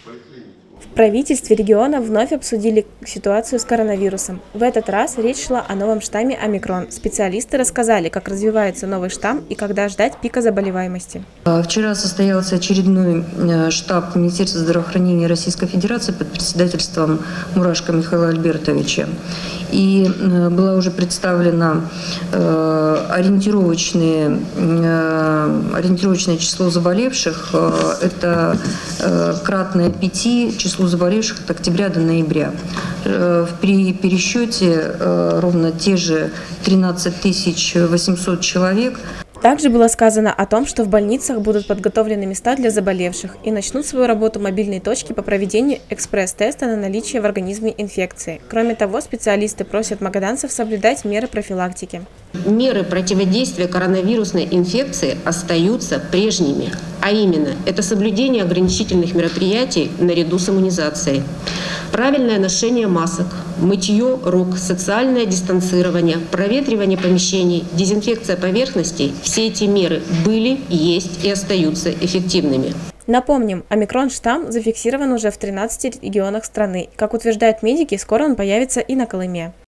В правительстве региона вновь обсудили ситуацию с коронавирусом. В этот раз речь шла о новом штамме омикрон. Специалисты рассказали, как развивается новый штамм и когда ждать пика заболеваемости. Вчера состоялся очередной штаб Министерства здравоохранения Российской Федерации под председательством Мурашко Михаила Альбертовича. И было уже представлено ориентировочное число заболевших. Это кратное 5 числу заболевших от октября до ноября. При пересчете ровно те же 13 800 человек. Также было сказано о том, что в больницах будут подготовлены места для заболевших и начнут свою работу мобильные точки по проведению экспресс-теста на наличие в организме инфекции. Кроме того, специалисты просят магаданцев соблюдать меры профилактики. Меры противодействия коронавирусной инфекции остаются прежними, а именно это соблюдение ограничительных мероприятий наряду с иммунизацией. Правильное ношение масок, мытье рук, социальное дистанцирование, проветривание помещений, дезинфекция поверхностей – все эти меры были, есть и остаются эффективными. Напомним, омикрон-штамм зафиксирован уже в 13 регионах страны. Как утверждают медики, скоро он появится и на Колыме.